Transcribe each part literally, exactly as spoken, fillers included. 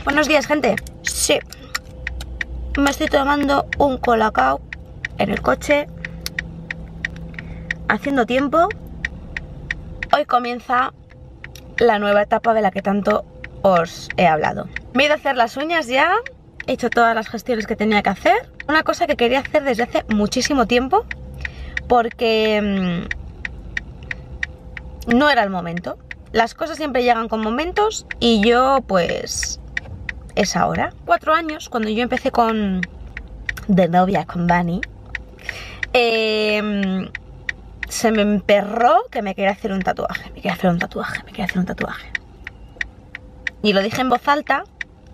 Buenos días, gente. Sí, me estoy tomando un colacao en el coche, haciendo tiempo. Hoy comienza la nueva etapa de la que tanto os he hablado. Me he ido a hacer las uñas ya, he hecho todas las gestiones que tenía que hacer. Una cosa que quería hacer desde hace muchísimo tiempo, porque mmm, no era el momento. Las cosas siempre llegan con momentos y yo pues es ahora. Cuatro años, cuando yo empecé con de novia con Dani, eh, se me emperró que me quería hacer un tatuaje, me quería hacer un tatuaje, me quería hacer un tatuaje. Y lo dije en voz alta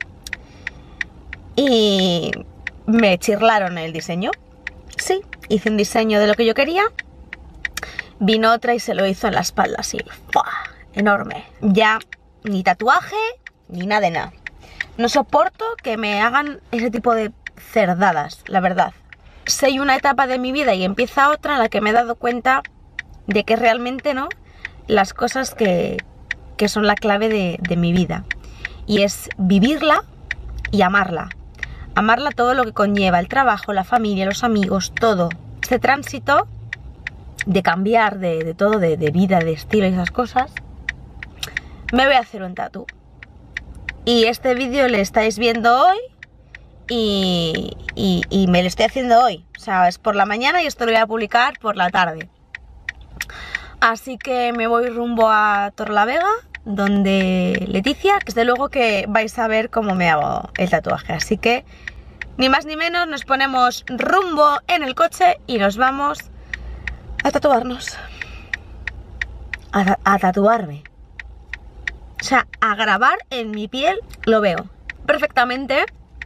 y me chirlaron el diseño. Sí, hice un diseño de lo que yo quería. Vino otra y se lo hizo en la espalda así, ¡fua! Enorme. Ya ni tatuaje ni nada de nada. No soporto que me hagan ese tipo de cerdadas, la verdad. Sé una etapa de mi vida y empieza otra en la que me he dado cuenta de que realmente no, las cosas que, que son la clave de, de mi vida. Y es vivirla y amarla. Amarla todo lo que conlleva, el trabajo, la familia, los amigos, todo. Este tránsito de cambiar de, de todo, de, de vida, de estilo y esas cosas, me voy a hacer un tatu. Y este vídeo le estáis viendo hoy y, y, y me lo estoy haciendo hoy. O sea, es por la mañana y esto lo voy a publicar por la tarde. Así que me voy rumbo a Torrelavega, donde Leticia, desde luego que vais a ver cómo me hago el tatuaje. Así que, ni más ni menos, nos ponemos rumbo en el coche y nos vamos a tatuarnos. A, a tatuarme. O sea, a grabar en mi piel, lo veo perfectamente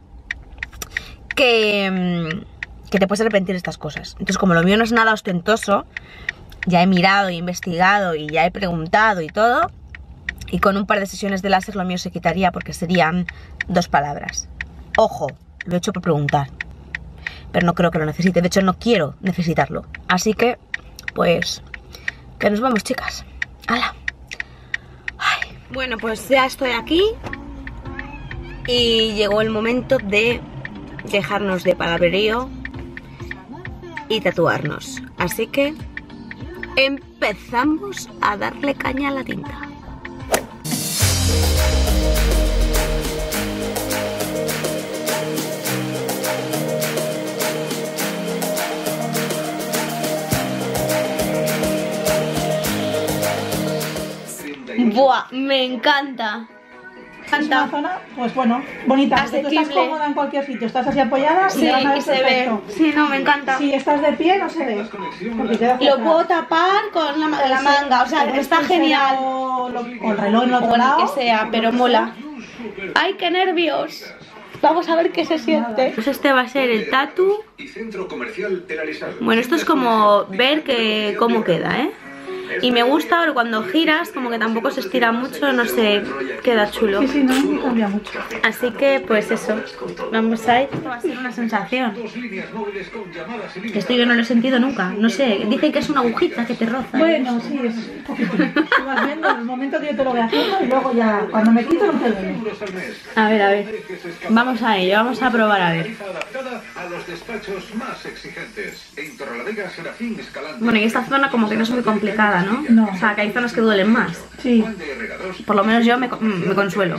que, que te puedes arrepentir de estas cosas. Entonces, como lo mío no es nada ostentoso, ya he mirado y investigado y ya he preguntado y todo, y con un par de sesiones de láser lo mío se quitaría porque serían dos palabras. Ojo, lo he hecho por preguntar, pero no creo que lo necesite. De hecho, no quiero necesitarlo. Así que, pues, que nos vamos, chicas. ¡Hala! Ay. Bueno, pues ya estoy aquí y llegó el momento de dejarnos de palabrerío y tatuarnos. Así que empezamos a darle caña a la tinta. Buah, me encanta. Es una zona, pues bueno, bonita. Tú estás cómoda en cualquier sitio, estás así apoyada sí, y, van a ver y se ve. Sí, no, me encanta. Si estás de pie no se ve. Lo puedo tapar con la, la manga, o sea, que está genial. O, lo, o el reloj en el otro o lado. que sea, pero mola. ¡Ay, qué nervios! Vamos a ver qué se siente. Pues este va a ser el tatu. Bueno, esto es como ver que cómo queda, ¿eh? Y me gusta porque cuando giras como que tampoco se estira mucho, no sé, queda chulo. Sí, sí, no, no cambia mucho. Así que pues eso, vamos a ir. Esto va a ser una sensación. Esto yo no lo he sentido nunca, no sé, dicen que es una agujita que te roza. Bueno, sí, es un poquito. Tú vas viendo en el momento que yo te lo voy haciendo y luego ya cuando me quito no te duele. A ver, a ver, vamos a ello, vamos a probar a ver. Bueno, y esta zona como que no es muy complicada, ¿no? No. O sea, que hay zonas que duelen más. Sí. Por lo menos yo me, me consuelo.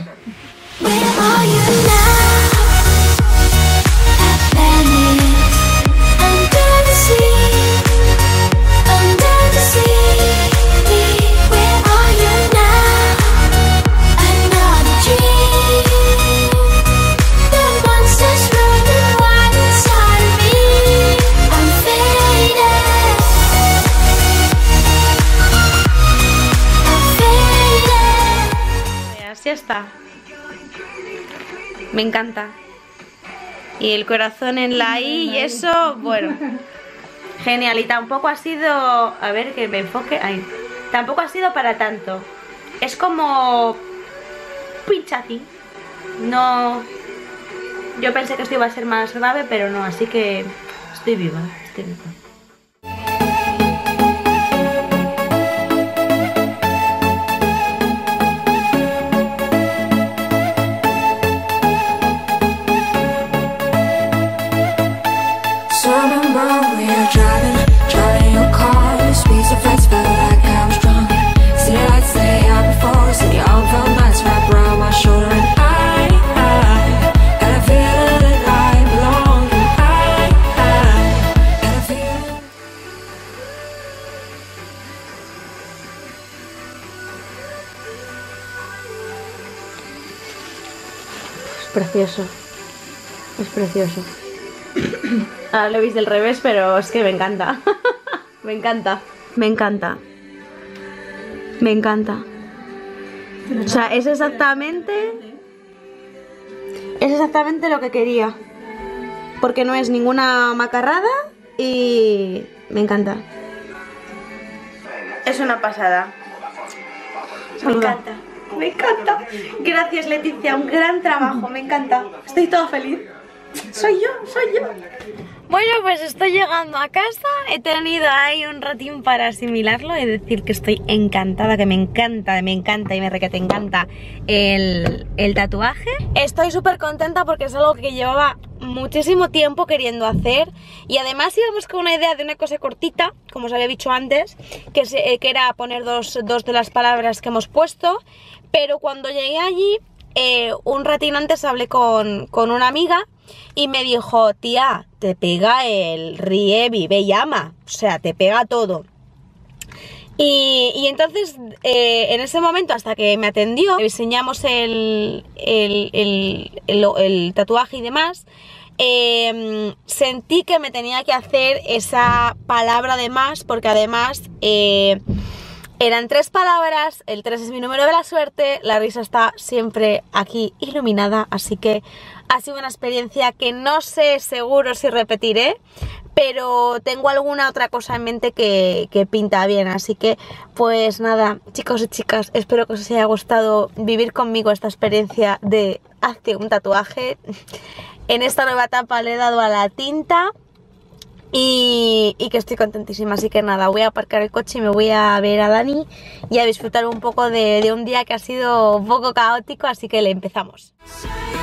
Ya está. Me encanta. Y el corazón en la I y eso, bueno, genial. Y tampoco ha sido, a ver que me enfoque ahí. Tampoco ha sido para tanto. Es como pinchati. No. Yo pensé que esto iba a ser más grave, pero no, así que estoy viva, estoy viva. precioso. Es precioso. Ahora lo veis del revés, pero es que me encanta. Me encanta. Me encanta. Me encanta. O sea, es exactamente... Es exactamente lo que quería. Porque no es ninguna macarrada y me encanta. Es una pasada. Me encanta. Me encanta. Gracias, Leticia, un gran trabajo, me encanta. Estoy toda feliz. Soy yo, soy yo. Bueno, pues estoy llegando a casa. He tenido ahí un ratín para asimilarlo y decir que estoy encantada, que me encanta, me encanta y me re que te encanta el, el tatuaje. Estoy súper contenta porque es algo que llevaba muchísimo tiempo queriendo hacer y además íbamos con una idea de una cosa cortita, como os había dicho antes, que, se, que era poner dos, dos de las palabras que hemos puesto, pero cuando llegué allí, eh, un ratín antes hablé con, con una amiga y me dijo, tía, te pega el ríe, vive y ama, o sea, te pega todo. Y, y entonces, eh, en ese momento, hasta que me atendió, diseñamos el, el, el, el, el tatuaje y demás, eh, sentí que me tenía que hacer esa palabra de más, porque además eh, eran tres palabras, el tres es mi número de la suerte, la risa está siempre aquí iluminada, así que ha sido una experiencia que no sé seguro si repetiré, pero tengo alguna otra cosa en mente que, que pinta bien, así que pues nada, chicos y chicas, espero que os haya gustado vivir conmigo esta experiencia de hacer un tatuaje. En esta nueva etapa le he dado a la tinta y, y que estoy contentísima, así que nada, voy a aparcar el coche y me voy a ver a Dani y a disfrutar un poco de, de un día que ha sido un poco caótico, así que le empezamos.